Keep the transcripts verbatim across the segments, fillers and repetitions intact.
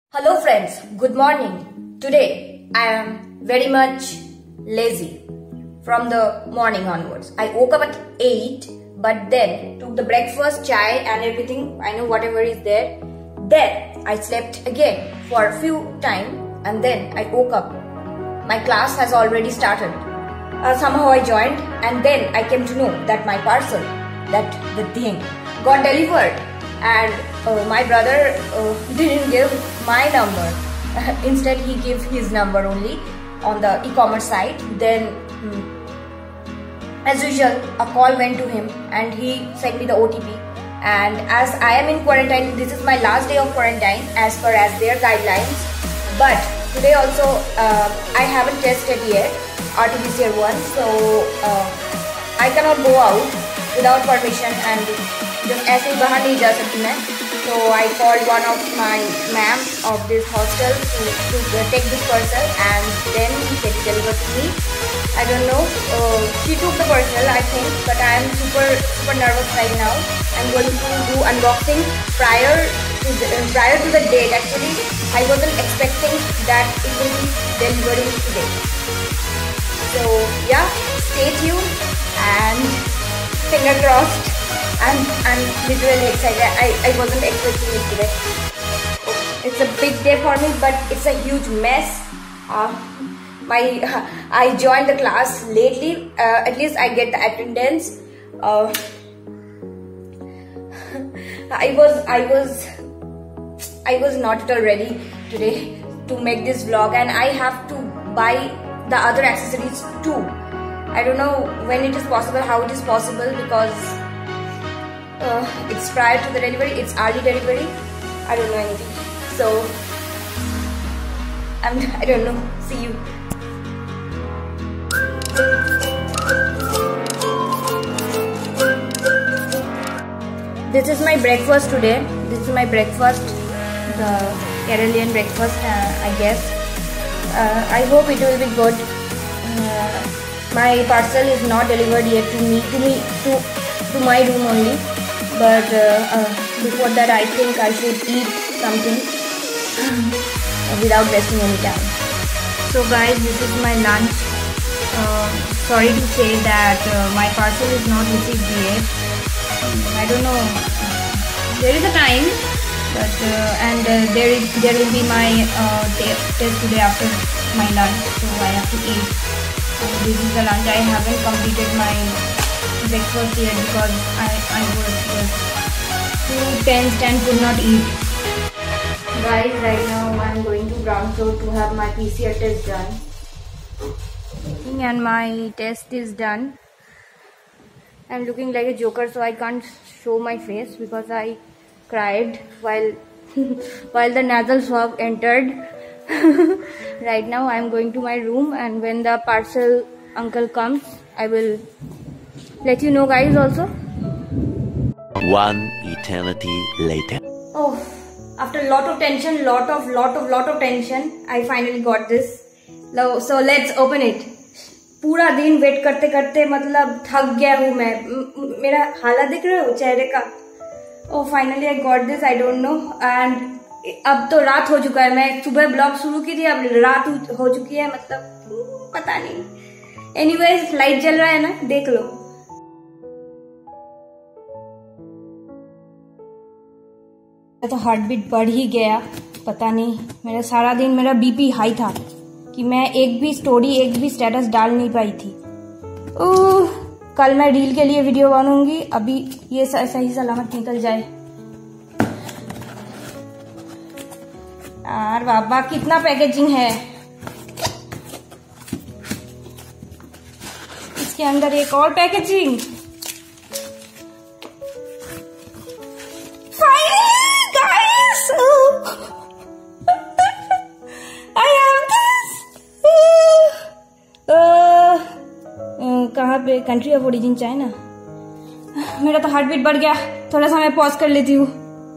Hello friends, good morning. Today I am very much lazy from the morning onwards. I woke up at eight but then took the breakfast, chai and everything, I know whatever is there. Then I slept again for a few time and then I woke up. My class has already started. Uh, somehow I joined and then I came to know that my parcel, that the thing got delivered. And uh, my brother uh, didn't give my number. Instead he gave his number only on the e-commerce site. Then hmm, as usual a call went to him and he sent me the O T P. And as I am in quarantine, this is my last day of quarantine as per as their guidelines. But today also uh, I haven't tested yet R T P C R one, so uh, I cannot go out without permission and just ऐसे ही बाहर नहीं जा सकती मैं. So I called one of my ma'am of this hostel to, to take this parcel and then he said to deliver to me. I don't know, uh, she took the parcel I think, but I am super super nervous right now. I'm going to do unboxing prior to the, uh, prior to the date. Actually I wasn't expecting that it will be delivering today. So yeah, stay tuned and finger crossed. I'm, I'm literally excited. I, I wasn't expecting it today. It's a big day for me, but it's a huge mess. Uh, my uh, I joined the class lately. Uh, at least I get the attendance. Uh, I was I was I was not at all ready today to make this vlog, and I have to buy the other accessories too. I don't know when it is possible, how it is possible, because Uh, it's prior to the delivery, it's early delivery. I don't know anything. So, I'm, I don't know. See you. This is my breakfast today. This is my breakfast, the Carolian breakfast, uh, I guess. Uh, I hope it will be good. Uh, my parcel is not delivered yet to me, to me, to, to my room only. But uh, uh, before that I think I should eat something without wasting any time. So guys, this is my lunch. Uh, sorry to say that uh, my parcel is not received yet. I don't know. There is a time, but uh, and uh, there is there will be my uh, test today after my lunch. So I have to eat. And this is the lunch. I haven't completed my breakfast here because I, I was just too tensed and could not eat. Guys, right now I am going to ground floor to have my P C R test done. And my test is done. I am looking like a joker, so I can't show my face because I cried while while the nasal swab entered. Right now I am going to my room, and when the parcel uncle comes I will let you know guys also. One eternity later. Oh, after a lot of tension, lot of lot of lot of tension, I finally got this. So let's open it. पूरा दिन wait करते करते मतलब थक गया हूँ मैं. मेरा हालत देख रहे हो चेहरे का. Oh, finally I got this. I don't know. And अब तो रात हो चुका है. मैं सुबह ब्लॉग शुरू की थी, अब रात हो चुकी है, मतलब पता नहीं. Anyways, लाइट जल रहा है ना, देख लो. तो हार्ट बीट बढ़ ही गया, पता नहीं. मेरा सारा दिन मेरा बीपी हाई था कि मैं एक भी स्टोरी, एक भी स्टेटस डाल नहीं पाई थी. ओह, कल मैं रील के लिए वीडियो बनाऊंगी. अभी ये सही सलामत निकल जाए. यार बाबा, कितना पैकेजिंग है. इसके अंदर एक और पैकेजिंग. कहाँ पे? Country of origin China. मेरा तो हार्ट बीट बढ़ गया. थोड़ा सा मैं पॉज कर लेती हूँ.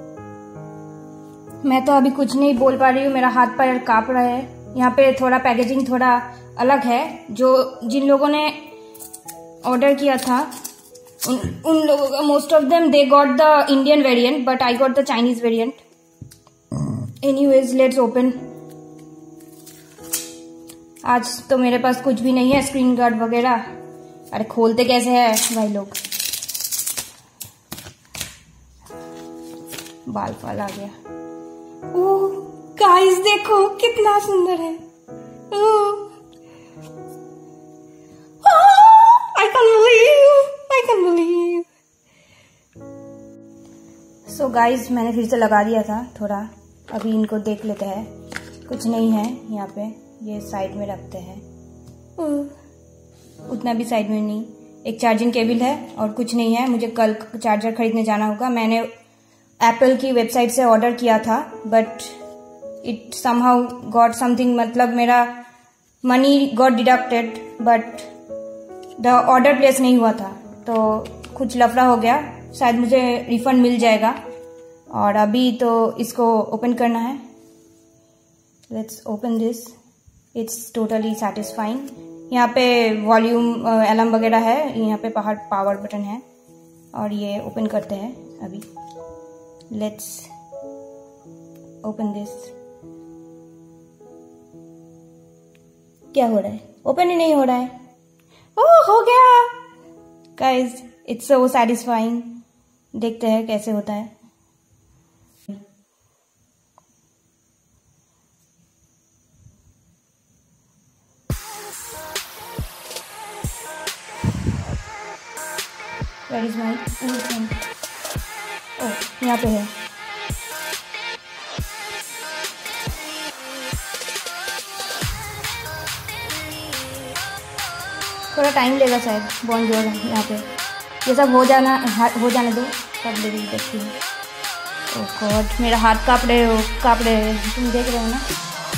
मैं तो अभी कुछ नहीं बोल पा रही हूँ, मेरा हाथ पैर कांप रहा है. यहाँ पे थोड़ा पैकेजिंग थोड़ा अलग है. जो जिन लोगों ने ऑर्डर किया था उन, उन लोगों का most of them they got the Indian variant, but I got the Chinese variant. Anyways let's open. आज तो मेरे पास कुछ भी नहीं है, स्क्रीन गार्ड वगैरह। अरे खोलते कैसे है भाई लोग, बाल फाल आ गया। ओह गाइस देखो कितना सुंदर है। I can believe, I can believe. So guys मैंने फिर से लगा दिया था थोड़ा, अभी इनको देख लेते हैं। कुछ नहीं है यहाँ पे, ये साइड में रखते हैं। उतना भी साइड में नहीं, एक चार्जिंग केबल है और कुछ नहीं है। मुझे कल चार्जर खरीदने जाना होगा। मैंने एप्पल की वेबसाइट से ऑर्डर किया था but it somehow got something, मतलब मेरा money got deducted but the order place नहीं हुआ था, तो कुछ लफड़ा हो गया। शायद मुझे रिफंड मिल जाएगा। और अभी तो इसको ओपन करना है। Let's open this. It's totally satisfying. यहाँ पे वॉल्यूम अलार्म वगैरह है, यहाँ पे पहाड़ पावर बटन है और ये ओपन करते हैं अभी। Let's open this. क्या हो रहा है? ओपन ही नहीं हो रहा है। ओह हो गया गाइस, इट्स सो सैटिस्फाइंग। देखते हैं कैसे होता है। Where is my phone? ओह यहाँ पे है। थोड़ा टाइम लेगा शायद, बॉन्ड जोड़ यहाँ पे। ये सब हो जाना हो जाने दो, सब ले देखती हूँ। ओह गॉड मेरा हाथ काँप रहे हो काँप रहे हो तुम देख रहे हो ना।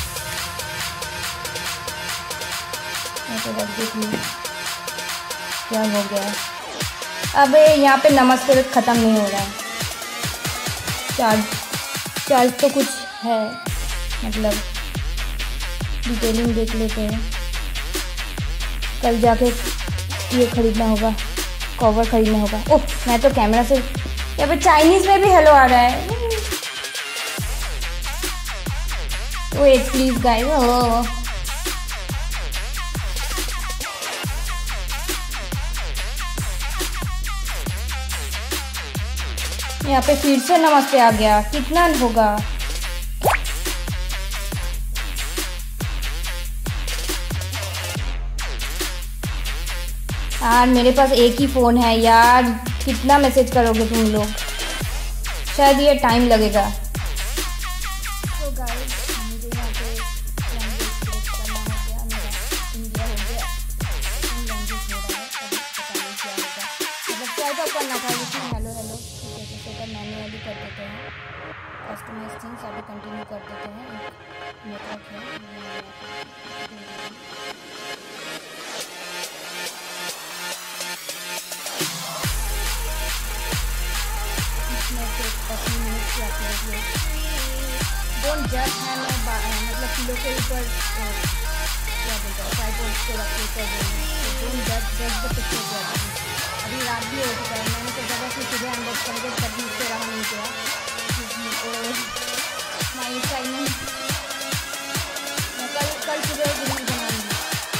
मैं तो बस देख लूँ क्या हो गया। अबे यहाँ पे नमस्ते ख़त्म नहीं हो रहा है। चार्ज चार्ज तो कुछ है, मतलब डिटेलिंग देख लेते हैं। कल जाके ये खरीदना होगा, कवर खरीदना होगा। ओह मैं तो कैमरा से, यहाँ पे चाइनीज में भी हेलो आ रहा है। Wait please guys. ओह यहाँ पे फिर से नमस्ते आ गया। कितना होगा? यार मेरे पास एक ही फ़ोन है यार, कितना मैसेज करोगे तुम लोग? शायद ये टाइम लगेगा। तो गाइस मुझे यहाँ पे लैंग्वेज सिलेक्ट करना हो गया, मेरा इंडिया हो गया। लैंग्वेज हो रहा है, अभी पता नहीं क्या होगा। मतलब क्या तो करना था इसमें हेलो हेलो जैसे तो मैनुअली कर देते हैं। कस्टमाइज थिंग्स अभी कंटिन्यू कर देते हैं। नेटवर्क है डोंट जज है। मैं मतलब किलो के ऊपर क्या बोलते हैं ट्राइपॉड को रख के डोंट जज जज द पिक्चर। अभी रात भी हो चुका है, मैंने तो जगह से सुबह अनबॉक्स करके कभी उससे रहा नहीं किया। माई एक्साइटमेंट, मैं कल कल सुबह वीडियो बनाऊंगी।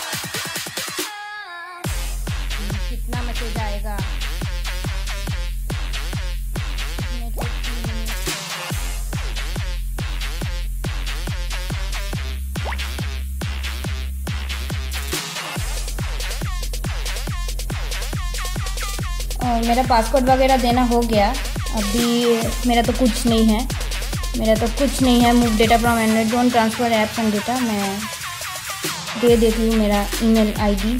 कितना मैसेज आएगा? और मेरा पासपोर्ट वगैरह देना हो गया। अभी मेरा तो कुछ नहीं है, मेरा तो कुछ नहीं है। Move data from Android, don't transfer apps and data. मैं दे देती हूँ मेरा ईमेल आईडी।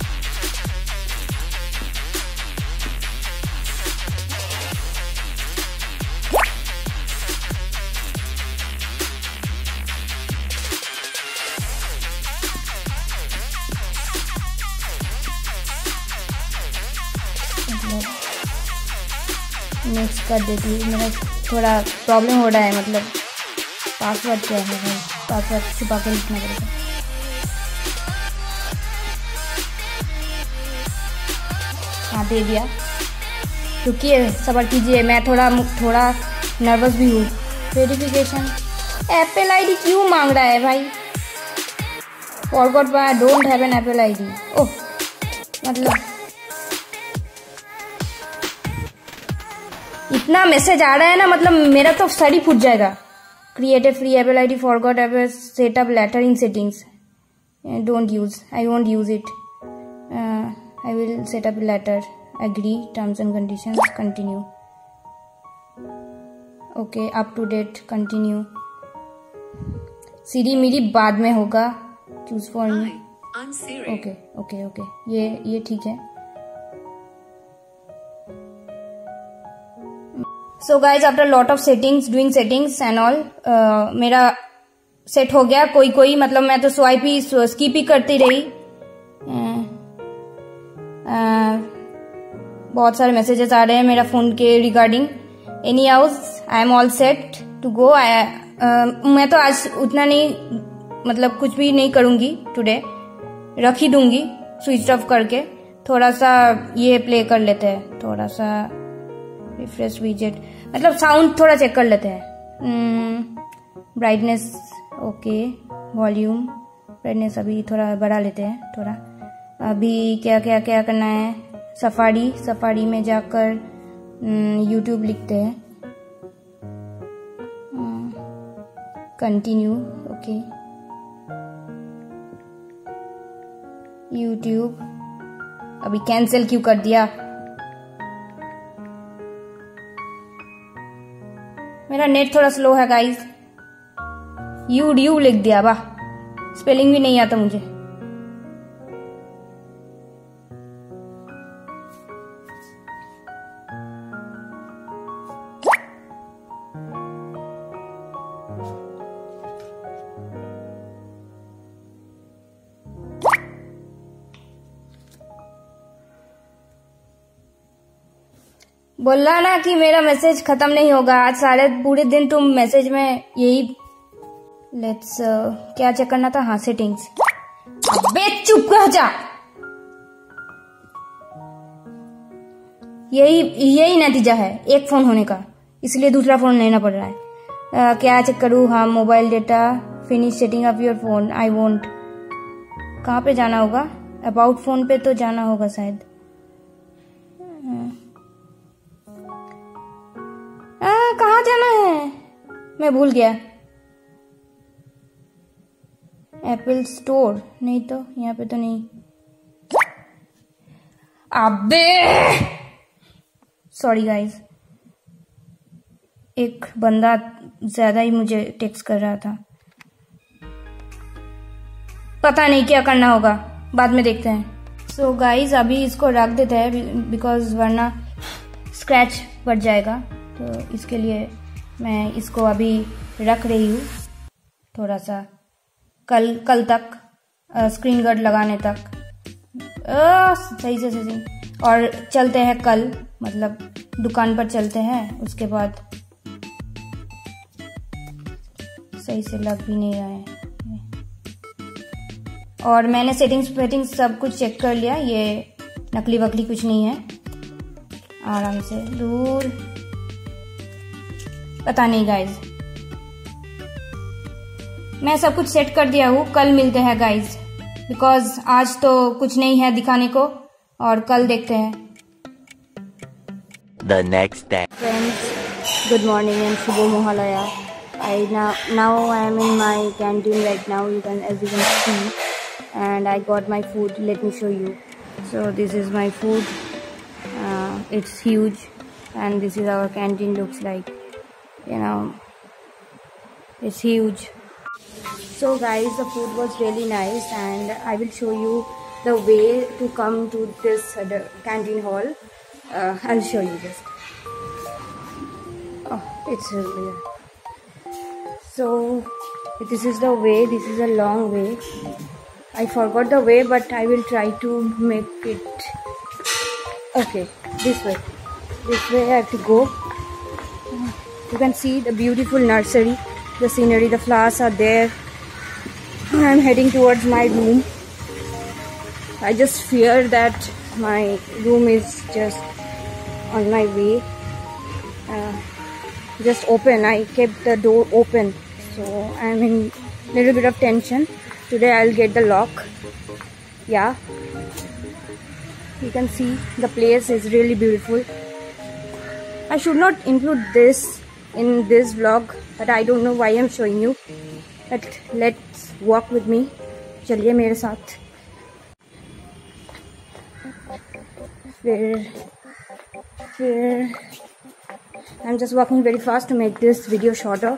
नेक्स्ट कर देती हूँ। मेरा थोड़ा प्रॉब्लम हो रहा है, मतलब पासवर्ड क्या है भाई, पासवर्ड छुपा के लिखना पड़ेगा। हाँ दे दिया। रुकिए सब्र कीजिए, मैं थोड़ा थोड़ा नर्वस भी हूँ। वेरिफिकेशन एप्पल आईडी क्यों मांग रहा है भाई? Forgot by don't have an Apple ID. Oh मतलब इतना मैसेज आ रहा है ना, मतलब मेरा तो सर ही फूट जाएगा। Create a free Apple ID, forgot Apple setup later in settings, don't use, I won't use it, I will set up later, agree, terms and conditions, continue, okay, up to date, continue. Siri मेरी बाद में होगा, choose for me, okay okay okay, ये ये ठीक है। So guys after lot of settings, doing settings and all, मेरा set हो गया। कोई कोई मतलब मैं तो स्वाइप ही स्किप ही करती रही। uh, uh, बहुत सारे मैसेजेस आ रहे हैं मेरा फोन के regarding. Anyhow I am all set to go. मैं तो आज उतना नहीं, मतलब कुछ भी नहीं करूंगी टुडे, रख ही दूंगी स्विच ऑफ करके। थोड़ा सा ये प्ले कर लेते हैं, थोड़ा सा रिफ्रेश विजेट, मतलब साउंड थोड़ा चेक कर लेते हैं। ब्राइटनेस ओके, वॉल्यूम ब्राइटनेस अभी थोड़ा बढ़ा लेते हैं थोड़ा। अभी क्या क्या क्या करना है, सफारी, सफारी में जाकर यूट्यूब लिखते हैं, कंटिन्यू, ओके, यूट्यूब। अभी कैंसिल क्यों कर दिया? मेरा नेट थोड़ा स्लो है गाइस। यू ड्यू लिख दिया, वाह, स्पेलिंग भी नहीं आता मुझे। बोला ना कि मेरा मैसेज खत्म नहीं होगा आज, सारे पूरे दिन तुम मैसेज में यही। लेट्स uh, क्या चेक करना था? हाँ, सेटिंग्स। अबे चुप रह जा, यही यही नतीजा है एक फोन होने का, इसलिए दूसरा फोन लेना पड़ रहा है। uh, क्या चेक करूँ? हाँ, mobile data, finish setting of your phone, I won't. कहाँ पे जाना होगा? अबाउट फोन पे तो जाना होगा शायद। कहाँ जाना है? मैं भूल गया। एप्पल स्टोर नहीं तो, यहाँ पे तो नहीं। अबे सॉरी गाइस, एक बंदा ज्यादा ही मुझे टेक्स्ट कर रहा था, पता नहीं क्या करना होगा, बाद में देखते हैं। सो so गाइस अभी इसको रख देते हैं, बिकॉज वरना स्क्रैच बढ़ जाएगा, तो इसके लिए मैं इसको अभी रख रही हूँ थोड़ा सा, कल कल तक, स्क्रीन गार्ड लगाने तक। आ, सही से सही। और चलते हैं कल, मतलब दुकान पर चलते हैं, उसके बाद सही से लग भी नहीं रहा है। और मैंने सेटिंग्स वेटिंग्स सब कुछ चेक कर लिया, ये नकली वकली कुछ नहीं है, आराम से दूर। पता नहीं गाइज, मैं सब कुछ सेट कर दिया हूँ, कल मिलते हैं गाइज, बिकॉज आज तो कुछ नहीं है दिखाने को, और कल देखते हैं। The next day. Friends, good morning and Shubho Mohalaya. I now now I am in my canteen right now. You can, as you can see, and I got my food. Let me show you. So this is my food. Uh, it's huge, and this is our canteen. Looks like, you know, it's huge. So guys, the food was really nice, and I will show you the way to come to this uh, the canteen hall. Uh, I'll show you just. Oh, it's really. So this is the way. This is a long way. I forgot the way, but I will try to make it. Okay, this way. This way I have to go. You can see the beautiful nursery, the scenery, the flowers are there. I'm heading towards my room. I just fear that my room is just on my way. Uh, just open. I kept the door open so I'm in little bit of tension. Today I'll get the lock. Yeah, you can see the place is really beautiful. I should not include this in this vlog, but I don't know why I'm showing you. But let's walk with me. चलिए मेरे साथ. फिर फिर I'm just walking very fast to make this video shorter.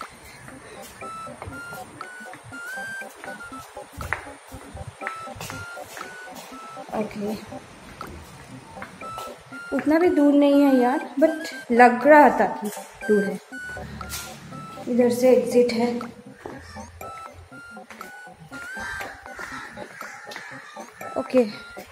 Okay. उतना भी दूर नहीं है यार, बट लग रहा था कि दूर है. इधर से एग्जिट है. Okay.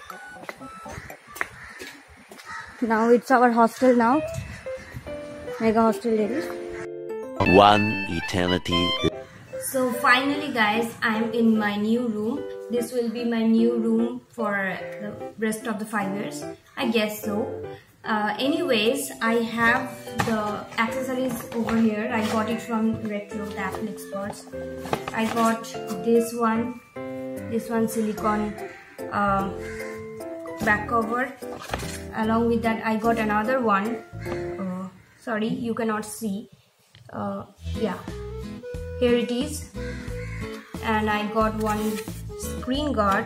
Now it's our hostel now. Mega hostel it is. One eternity. So finally guys, I'm in my new room. This will be my new room for the rest of the five years. I guess so. Uh, anyways, I have the accessories over here. I got it from Retro, the Apple Experts. I got this one, this one silicone uh, back cover. Along with that, I got another one. Uh, sorry, you cannot see. Uh, yeah, here it is. And I got one screen guard,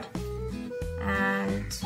and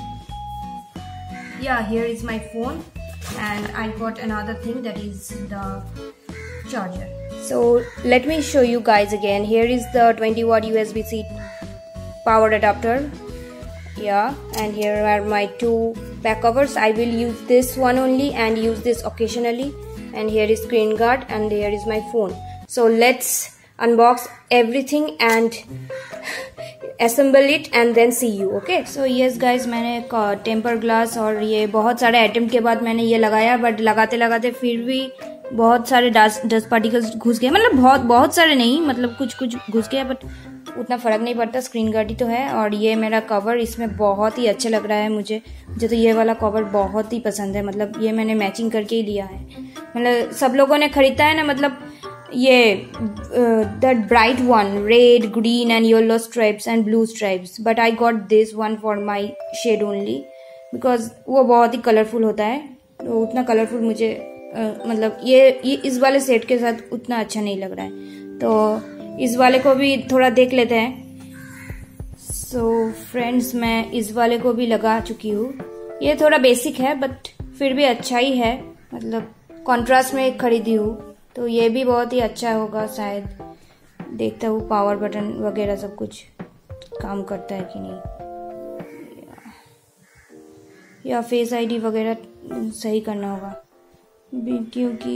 yeah, here is my phone, and I got another thing, that is the charger. So let me show you guys again. Here is the twenty watt U S B C power adapter. Yeah, and here are my two back covers. I will use this one only and use this occasionally. And here is screen guard, and here is my phone. So let's unbox everything and assemble it and then see you. Okay, so yes guys, मैंने एक temper glass और ये बहुत सारे attempt के बाद मैंने ये लगाया, बट लगाते लगाते फिर भी बहुत सारे डस्ट डस्ट पार्टिकल्स घुस गए. मतलब बहुत बहुत सारे नहीं, मतलब कुछ कुछ घुस गया, बट उतना फर्क नहीं पड़ता. स्क्रीन गार्ड ही तो है. और ये मेरा कवर इसमें बहुत ही अच्छा लग रहा है मुझे. मुझे तो ये वाला कवर बहुत ही पसंद है. मतलब ये मैंने मैचिंग करके ही लिया है. मतलब सब लोगों ने खरीदा है ना, मतलब ये that bright one, red, green and yellow stripes and blue stripes, but I got this one for my shade only because वो बहुत ही कलरफुल होता है. तो उतना कलरफुल मुझे uh, मतलब ये, ये इस वाले सेट के साथ उतना अच्छा नहीं लग रहा है. तो इस वाले को भी थोड़ा देख लेते हैं. सो so, फ्रेंड्स, मैं इस वाले को भी लगा चुकी हूँ. ये थोड़ा बेसिक है बट फिर भी अच्छा ही है. मतलब कॉन्ट्रास्ट में खरीदी हूँ, तो ये भी बहुत ही अच्छा होगा शायद. देखता हूँ पावर बटन वगैरह सब कुछ काम करता है कि नहीं, या, या फेस आईडी वगैरह सही करना होगा क्योंकि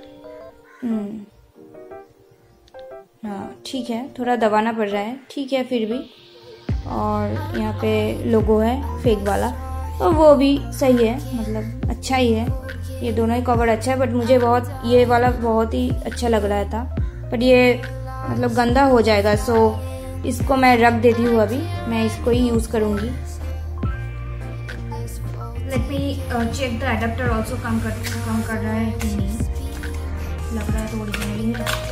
हाँ ठीक है, थोड़ा दबाना पड़ रहा है. ठीक है फिर भी. और यहाँ पे लोगो है फेक वाला, तो वो भी सही है, मतलब अच्छा ही है. ये दोनों ही कवर अच्छा है, बट मुझे बहुत ये वाला बहुत ही अच्छा लग रहा था. बट ये मतलब गंदा हो जाएगा, सो इसको मैं रख देती हूँ. अभी मैं इसको ही यूज़ करूँगी. Let me check the adapter also काम कर काम कर रहा है कि नहीं. लग रहा है तो ओरिजिनली है.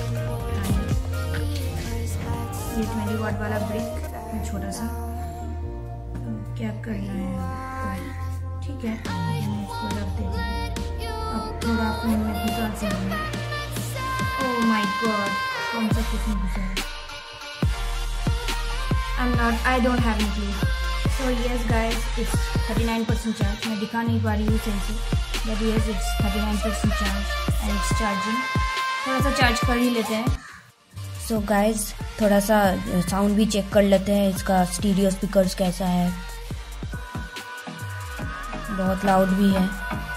ये ट्वेंटी वाट वाला ब्रिक छोटा सा, क्या करना है. ठीक है, इसको रख देती हूँ. अब थोड़ा फोन में घुसा से. ओह माय गॉड, कौन सा किसमें घुसा है. I am not I don't have any clue. So yes guys, it's thirty nine percent charge. मैं दिखा नहीं पा रही हूँ sensor, but yes it's thirty nine percent charge and it's charging. थोड़ा सा चार्ज कर ही लेते हैं. सो so गाइस, थोड़ा सा साउंड भी चेक कर लेते हैं. इसका स्टीरियो स्पीकर्स कैसा है. बहुत लाउड भी है.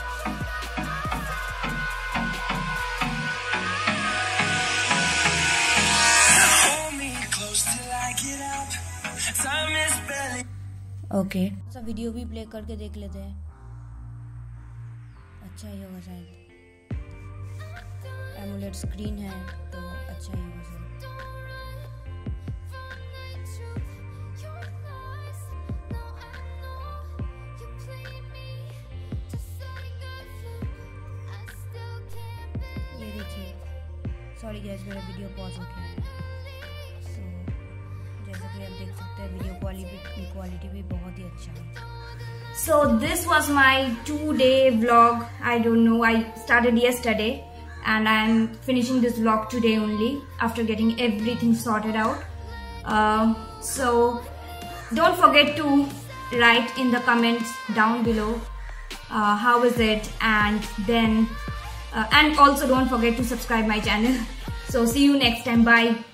Okay okay. सब वीडियो भी प्ले करके देख लेते हैं. अच्छा ही होगा शायद. एमुलेट स्क्रीन है तो अच्छा ही होगा शायद. ये देखिए, सॉरी गाइस, मेरा वीडियो पॉज हो गया. क्वालिटी भी बहुत ही अच्छा है. So this was my two day vlog. I don't know, I started yesterday and I'm finishing this vlog today only after getting everything sorted out. Uh, so don't forget to write in the comments down below uh, how is it, and then uh, and also don't forget to subscribe my channel. So see you next time. Bye.